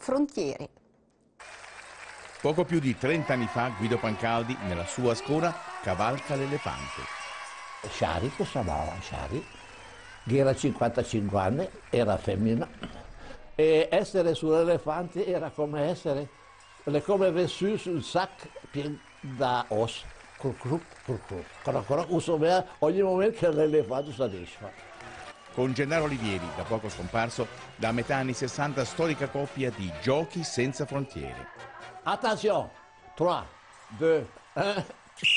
frontiere. Poco più di 30 anni fa Guido Pancaldi, nella sua Ascona, cavalca l'elefante. Shari, che si chiamava Shari, che era 55 anni, era femmina, e essere sull'elefante era come essere, come aver su sul sac pieno da os, ogni momento che l'elefante soddisfa. Con Gennaro Olivieri, da poco scomparso, da metà anni 60 storica coppia di Giochi senza frontiere. Attenzione, 3, 2, 1.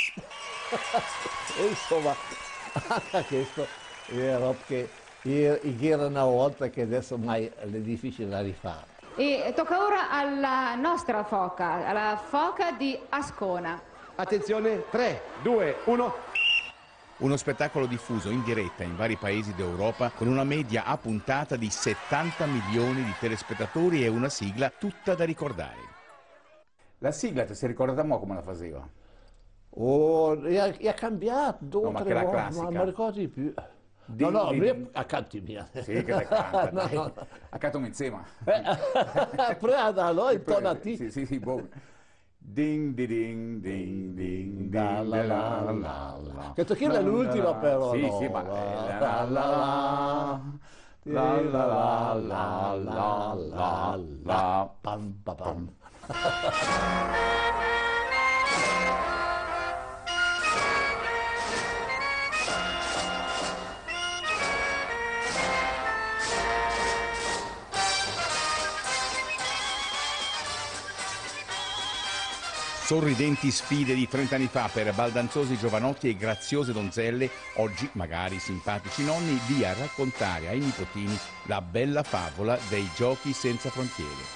Insomma, anche questo è roba che era una volta che adesso mai è difficile da rifare. E tocca ora alla nostra foca, alla foca di Ascona. Attenzione, 3, 2, 1. Uno spettacolo diffuso in diretta in vari paesi d'Europa con una media a puntata di 70 milioni di telespettatori e una sigla tutta da ricordare. La sigla, ti sei ricordata mo come la faceva? Oh, è cambiato due o tre volte, classica. ma non ricordo di più. No, accanto mia. Sì, che la canta, no, dai. no. Accanto insieme. Prima da noi, intorno a te. Sì, boh. Ding, di, ding, ding, ding, La, ding, la, la, la, la, la. Questo qui è l'ultima però. Sì, no, sì, ma... la, la, la, la, la, la, la, la, pam, pam, pam. Sorridenti sfide di 30 anni fa per baldanzosi giovanotti e graziose donzelle, oggi magari simpatici nonni, lì a raccontare ai nipotini la bella favola dei Giochi senza frontiere.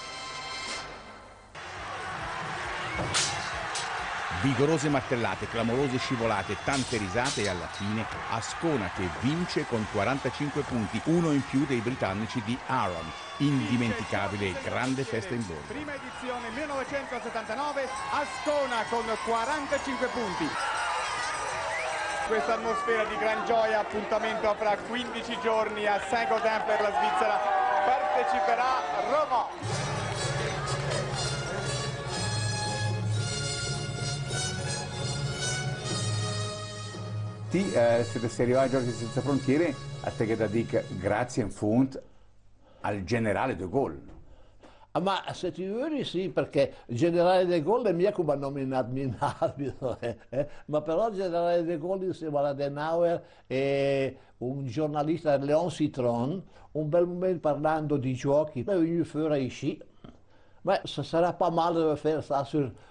Vigorose martellate, clamorose scivolate, tante risate e alla fine Ascona che vince con 45 punti, uno in più dei britannici di Aaron. Indimenticabile e grande festa in borgo. Prima edizione 1979, Ascona con 45 punti. Questa atmosfera di gran gioia, appuntamento fra 15 giorni a Saint-Gaudens per la Svizzera, parteciperà Roma. Siete arrivati a Giochi senza frontiere, a te che da dire grazie in fondo al generale de Gaulle. Ma se ti vuoi sì, perché il generale de Gaulle è mia come ha nominato in arbitro, ma però il generale de Gaulle insieme a Adenauer e un giornalista, Léon Citron, un bel momento parlando di giochi, è venuto fuori sci. Ma sarà pas male di fare ça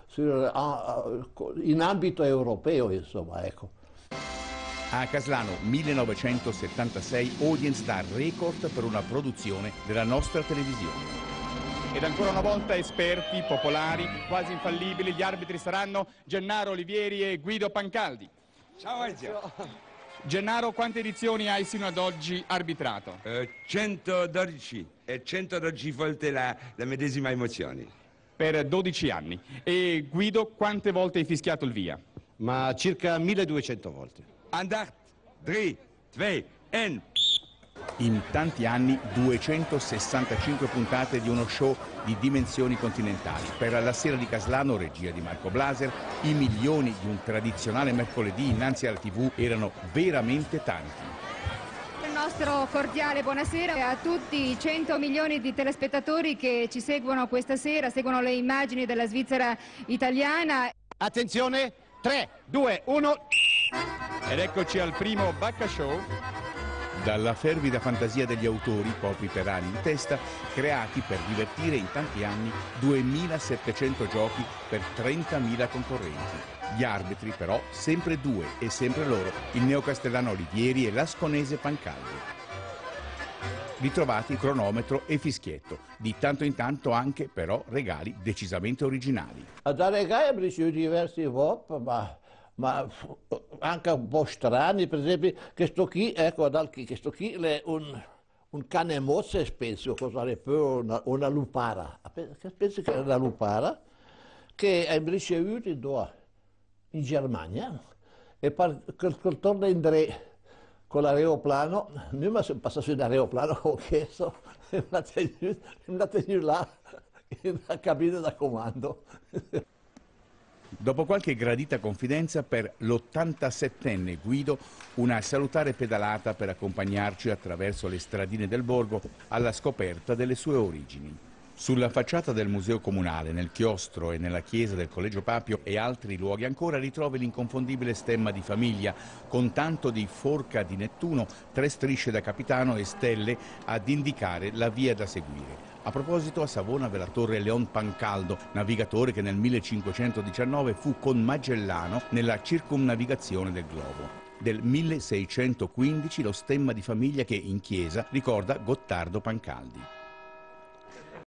in ambito europeo, insomma, ecco. A Caslano 1976 audience da record per una produzione della nostra televisione. Ed ancora una volta esperti, popolari, quasi infallibili, gli arbitri saranno Gennaro Olivieri e Guido Pancaldi. Ciao Ezio. Gennaro, quante edizioni hai sino ad oggi arbitrato? 112 e 112 volte la medesima emozione. Per 12 anni. E Guido, quante volte hai fischiato il via? Ma circa 1200 volte. Andacht, 3, 2, 1. In tanti anni 265 puntate di uno show di dimensioni continentali. Per la sera di Caslano, regia di Marco Blaser, i milioni di un tradizionale mercoledì innanzi alla TV erano veramente tanti. Il nostro cordiale buonasera a tutti i 100 milioni di telespettatori che ci seguono questa sera, seguono le immagini della Svizzera italiana. Attenzione, 3, 2, 1. Ed eccoci al primo Bacca Show. Dalla fervida fantasia degli autori, pochi per anni in testa, creati per divertire in tanti anni 2700 giochi per 30.000 concorrenti. Gli arbitri però sempre due e sempre loro, il neocastellano Olivieri e l'asconese Pancaldi. Ritrovati cronometro e fischietto, di tanto in tanto anche però regali decisamente originali. Da regali ho ricevuto diversi VOP, ma anche un po' strani, per esempio questo qui, ecco, questo qui è un cane mozze, penso, cosa una lupara, penso che è una lupara, che è ricevuto in Germania, e col torno in Dre, con l'aeroplano, noi mi sono passato in aeroplano, ho chiesto, e mi ha tenuto là. la cabina da comando. Dopo qualche gradita confidenza per l'87enne Guido, una salutare pedalata per accompagnarci attraverso le stradine del borgo alla scoperta delle sue origini. Sulla facciata del Museo Comunale, nel chiostro e nella chiesa del Collegio Papio e altri luoghi ancora ritrovi l'inconfondibile stemma di famiglia con tanto di forca di Nettuno, 3 strisce da capitano e stelle ad indicare la via da seguire. A proposito, a Savona ve la torre Leon Pancaldo, navigatore che nel 1519 fu con Magellano nella circumnavigazione del globo. Del 1615 lo stemma di famiglia che in chiesa ricorda Gottardo Pancaldi.